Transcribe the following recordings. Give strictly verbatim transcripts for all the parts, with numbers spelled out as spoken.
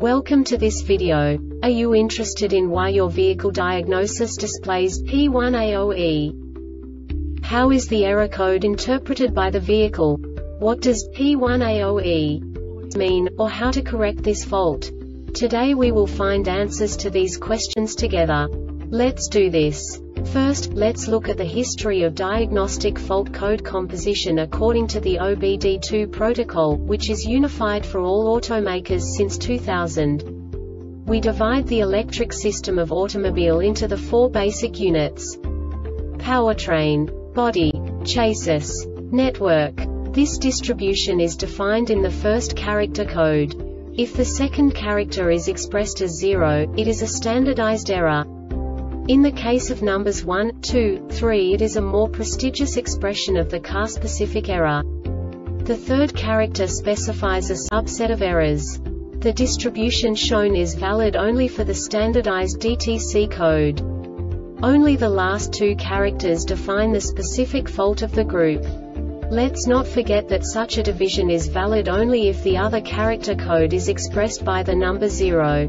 Welcome to this video. Are you interested in why your vehicle diagnosis displays P one A O E? How is the error code interpreted by the vehicle? What does P one A O E mean, or how to correct this fault? Today we will find answers to these questions together. Let's do this. First, let's look at the history of diagnostic fault code composition according to the O B D two protocol, which is unified for all automakers since two thousand. We divide the electric system of automobile into the four basic units: powertrain, body, chassis, network. This distribution is defined in the first character code. If the second character is expressed as zero, it is a standardized error. In the case of numbers one, two, three, it is a more prestigious expression of the car-specific error. The third character specifies a subset of errors. The distribution shown is valid only for the standardized D T C code. Only the last two characters define the specific fault of the group. Let's not forget that such a division is valid only if the other character code is expressed by the number zero.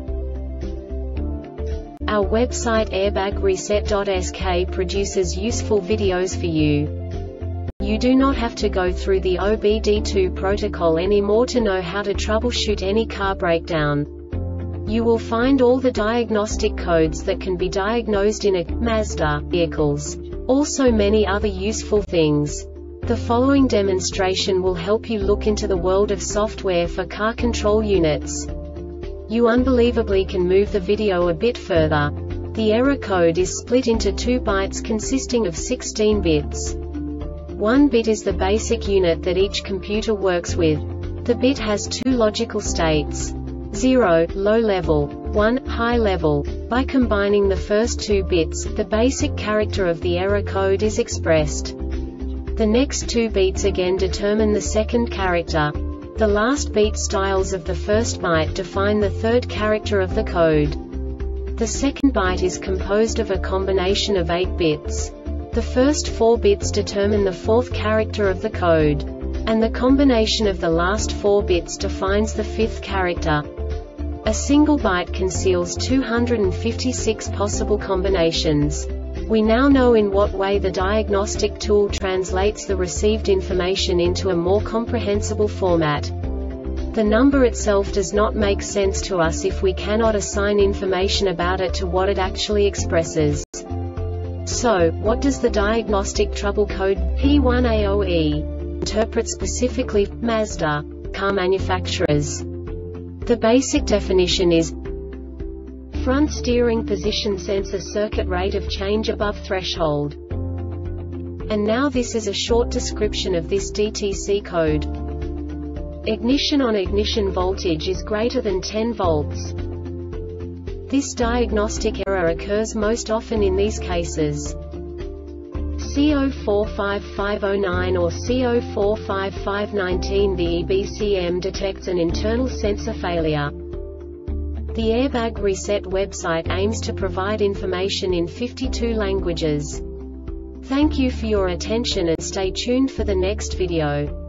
Our website airbag reset dot S K produces useful videos for you. You do not have to go through the O B D two protocol anymore to know how to troubleshoot any car breakdown. You will find all the diagnostic codes that can be diagnosed in a Mazda vehicles. Also many other useful things. The following demonstration will help you look into the world of software for car control units. You unbelievably can move the video a bit further. The error code is split into two bytes consisting of sixteen bits. One bit is the basic unit that each computer works with. The bit has two logical states: zero, low level, one, high level. By combining the first two bits, the basic character of the error code is expressed. The next two bits again determine the second character. The last beat styles of the first byte define the third character of the code. The second byte is composed of a combination of eight bits. The first four bits determine the fourth character of the code. And the combination of the last four bits defines the fifth character. A single byte conceals two hundred fifty-six possible combinations. We now know in what way the diagnostic tool translates the received information into a more comprehensible format. The number itself does not make sense to us if we cannot assign information about it to what it actually expresses. So, what does the diagnostic trouble code P one A O E interpret specifically for Mazda car manufacturers? The basic definition is front steering position sensor circuit rate of change above threshold. And now this is a short description of this D T C code. Ignition on ignition voltage is greater than ten volts. This diagnostic error occurs most often in these cases: C zero four five five zero nine or C zero four five five one nine. The E B C M detects an internal sensor failure. The Airbag Reset website aims to provide information in fifty-two languages. Thank you for your attention and stay tuned for the next video.